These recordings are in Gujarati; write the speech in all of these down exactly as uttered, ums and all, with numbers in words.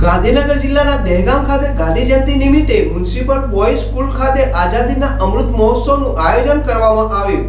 ગાંધીનગર જિલ્લાના દહેગામ ખાતે ગાંધી જયંતિ નિમિત્તે મ્યુનિસિપલ બોયઝ સ્કૂલ ખાતે આઝાદીના અમૃત મહોત્સવનું આયોજન કરવામાં આવ્યું।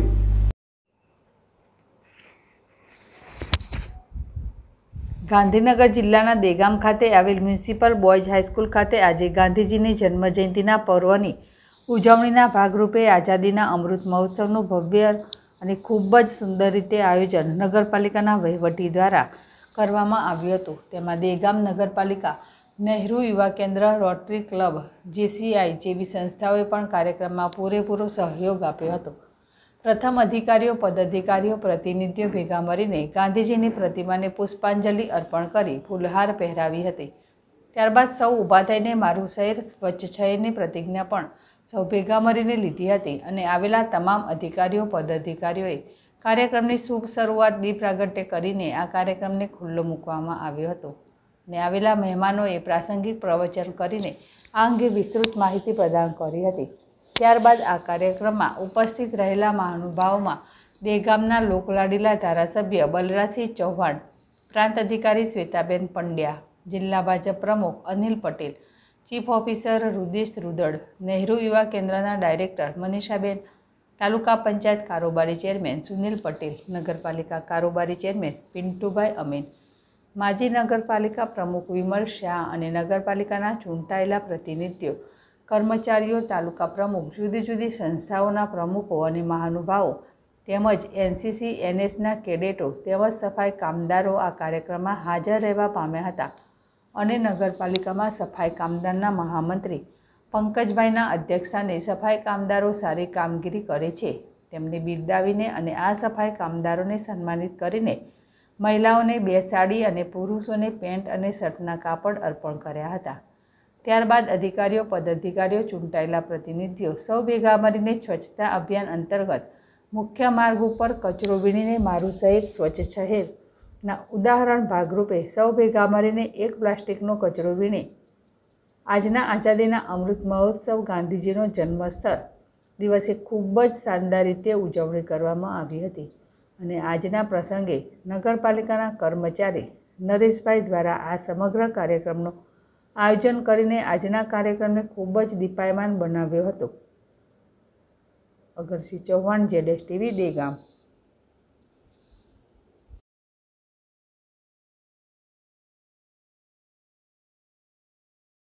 ગાંધીનગર જિલ્લાના દહેગામ ખાતે આવેલ મ્યુનિસિપલ બોયઝ હાઈસ્કૂલ ખાતે આજે ગાંધીજીની જન્મજયંતિના પર્વની ઉજવણીના ભાગરૂપે આઝાદીના અમૃત મહોત્સવનું ભવ્ય અને ખૂબ જ સુંદર રીતે આયોજન નગરપાલિકાના વહીવટી દ્વારા કરવામાં આવ્યું હતું। તેમાં દહેગામ નગરપાલિકા, નહેરુ યુવા કેન્દ્ર, રોટરી ક્લબ, જેસીઆઈ જેવી સંસ્થાઓએ પણ કાર્યક્રમમાં પૂરેપૂરો સહયોગ આપ્યો હતો। પ્રથમ અધિકારીઓ, પદાધિકારીઓ, પ્રતિનિધિઓ ભેગા મળીને ગાંધીજીની પ્રતિમાને પુષ્પાંજલિ અર્પણ કરી ફૂલહાર પહેરાવી હતી। ત્યારબાદ સૌ ઊભા થઈને મારું શહેર સ્વચ્છ શહેરની પ્રતિજ્ઞા પણ સૌ ભેગા મળીને લીધી હતી અને આવેલા તમામ અધિકારીઓ, પદાધિકારીઓએ કાર્યક્રમની શુભ શરૂઆત દીપ પ્રાગટ્ય કરીને આ કાર્યક્રમને ખુલ્લો મૂકવામાં આવ્યો હતો અને આવેલા મહેમાનોએ પ્રાસંગિક પ્રવચન કરીને આ અંગે વિસ્તૃત માહિતી પ્રદાન કરી હતી। ત્યારબાદ આ કાર્યક્રમમાં ઉપસ્થિત રહેલા મહાનુભાવોમાં દહેગામના લોકલાડીલા ધારાસભ્ય બલરાજસિંહ ચૌહાણ, પ્રાંત અધિકારી શ્વેતાબેન પંડ્યા, જિલ્લા ભાજપ પ્રમુખ અનિલ પટેલ, ચીફ ઓફિસર રુદેશ રૂદડ, નહેરુ યુવા કેન્દ્રના ડાયરેક્ટર મનીષાબેન, તાલુકા પંચાયત કારોબારી ચેરમેન સુનિલ પટેલ, નગરપાલિકા કારોબારી ચેરમેન પિન્ટુભાઈ અમીન, માજી નગરપાલિકા પ્રમુખ વિમલ શાહ અને નગરપાલિકાના ચૂંટાયેલા પ્રતિનિધિઓ, કર્મચારીઓ, તાલુકા પ્રમુખ, જુદી જુદી સંસ્થાઓના પ્રમુખો અને મહાનુભાવો તેમજ એનસીસી, એનએસના કેડેટો તેમજ સફાઈ કામદારો આ કાર્યક્રમમાં હાજર રહેવા પામ્યા હતા અને નગરપાલિકામાં સફાઈ કામદારના મહામંત્રી પંકજભાઈના અધ્યક્ષસ્થાને સફાઈ કામદારો સારી કામગીરી કરે છે તેમને બિરદાવીને અને આ સફાઈ કામદારોને સન્માનિત કરીને મહિલાઓને બે સાડી અને પુરુષોને પેન્ટ અને શર્ટના કાપડ અર્પણ કર્યા હતા। ત્યારબાદ અધિકારીઓ, પદાધિકારીઓ, ચૂંટાયેલા પ્રતિનિધિઓ સૌ ભેગા મળીને સ્વચ્છતા અભિયાન અંતર્ગત મુખ્ય માર્ગ ઉપર કચરો વીણીને મારું શહેર સ્વચ્છ શહેરના ઉદાહરણ ભાગરૂપે સૌ ભેગા મળીને એક પ્લાસ્ટિકનો કચરો વીણે આજના આઝાદીના અમૃત મહોત્સવ ગાંધીજીનો જન્મસ્થળ દિવસે ખૂબ જ શાનદાર રીતે ઉજવણી કરવામાં આવી હતી અને આજના પ્રસંગે નગરપાલિકાના કર્મચારી નરેશભાઈ દ્વારા આ સમગ્ર કાર્યક્રમનું આયોજન કરીને આજના કાર્યક્રમને ખૂબ જ દીપાયમાન બનાવ્યો હતો। અગરસિંહ ચૌહાણ, જેડેશ ટીવી, દહેગામ।